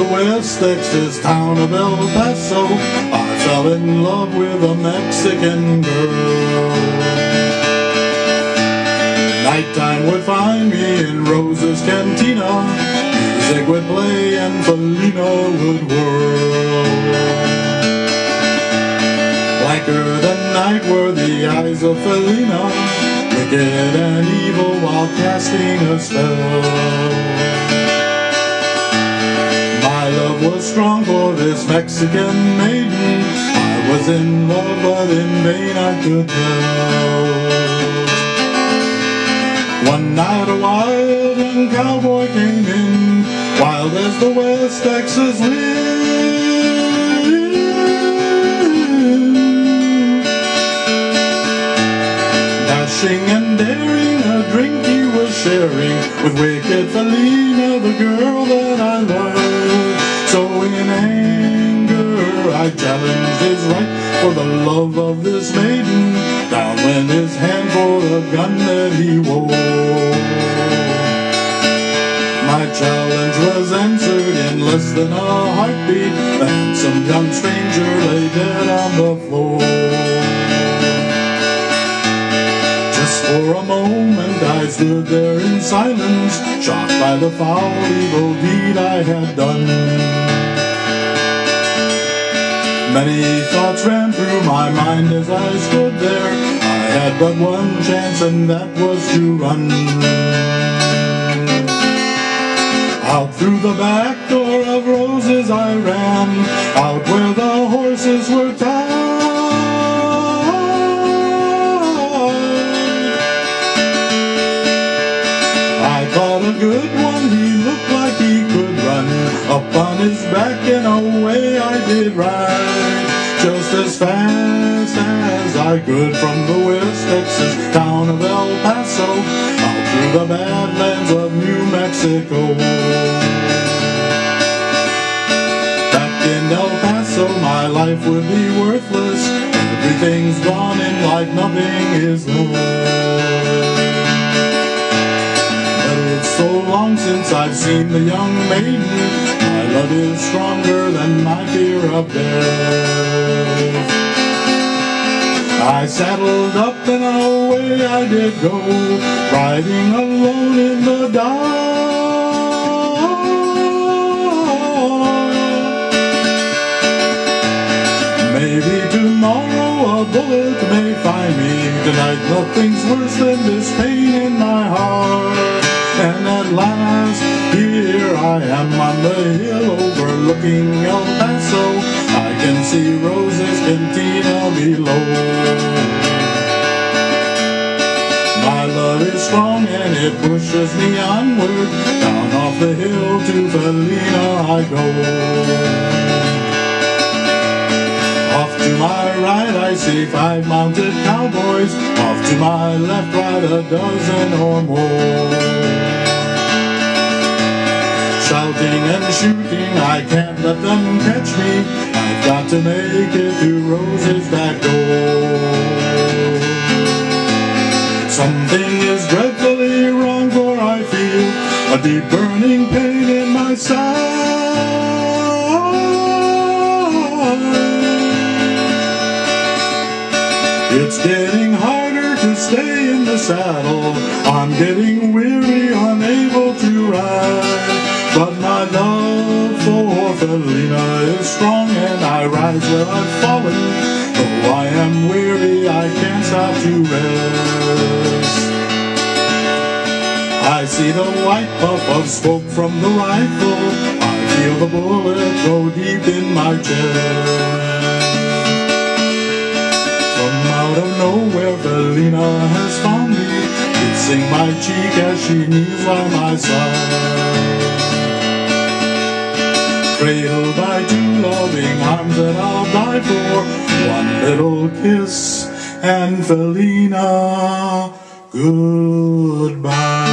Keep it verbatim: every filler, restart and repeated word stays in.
West Texas town of El Paso, I fell in love with a Mexican girl. Nighttime would find me in Rose's Cantina, music would play and Felina would whirl. Blacker than night were the eyes of Felina, wicked and evil while casting a spell. My love was strong for this Mexican maiden, I was in love but in vain I could tell. One night a wild young cowboy came in, wild as the West Texas wind. Dashing and daring, a drink he was sharing with wicked Felina, the girl that I loved. So in anger I challenged his right for the love of this maiden. Down went his hand for the gun that he wore. My challenge was answered in less than a heartbeat. The handsome young stranger lay dead on the floor. Just for a moment I stood there in silence, shocked by the foul evil deed I had done. Many thoughts ran through my mind as I stood there. I had but one chance and that was to run. Out through the back door of Rose's I ran, out where the horses were tied. I caught a good one, he looked like he could run. Up on his back and away I did ride, just as fast as I could from the West Texas town of El Paso, out through the badlands of New Mexico. Back in El Paso my life would be worthless, everything's gone in like nothing is known. So long since I've seen the young maiden, my love is stronger than my fear of death. I saddled up and away I did go, riding alone in the dark. Maybe tomorrow a bullet may find me, tonight nothing's worse than this pain in my heart. And at last, here I am on the hill overlooking El Paso. I can see Rose's Cantina below. My love is strong and it pushes me onward. Down off the hill to Felina I go. Off to my right I see five mounted cowboys. Off to my left, right a dozen or more. Shouting and shooting, I can't let them catch me. I've got to make it to Rose's back door. Something is dreadfully wrong, for I feel a deep burning pain in my side. It's getting harder to stay in the saddle. I'm getting weary, unable to ride. But my love for Felina is strong, and I rise where I've fallen. Though I am weary, I can't stop to rest. I see the white puff of smoke from the rifle. I feel the bullet go deep in my chest. From out of nowhere, Felina has found me, kissing my cheek as she kneels by my side. Cradled by two loving arms that I'll die for, one little kiss and Felina, goodbye.